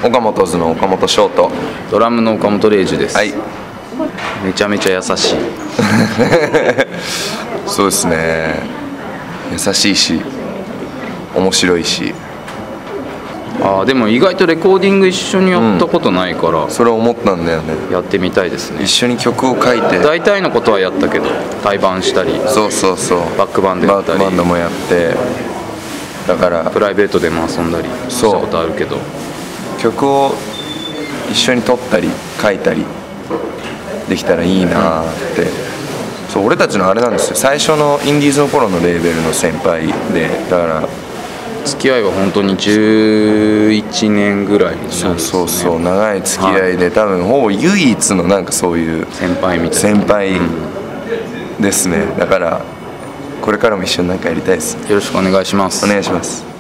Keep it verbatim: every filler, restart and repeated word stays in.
岡本図の岡本翔とドラムの岡本礼二です。 はい。 めちゃめちゃ優しい。 そうですね。優しいし面白いし。 ああ、でも意外とレコーディング一緒にやったことないから、 うん、それ思ったんだよね。 やってみたいですね。 一緒に曲を書いて大体のことはやったけど、対バンしたり、 そうそうそう、 バックバンドやったり、 バックバンドもやって、だからプライベートでも遊んだりしたことあるけど、 曲を一緒に撮ったり書いたりできたらいいなって、うん、そう俺たちのあれなんですよ。最初のインディーズの頃のレーベルの先輩で、だから付き合いは本当にじゅういちねんぐらいになるんですね。 そうそうそう、長い付き合いで、はい、多分ほぼ唯一のなんかそういう先輩みたいな先輩ですね。だからこれからも一緒に何かやりたいです。 よろしくお願いします。 お願いします。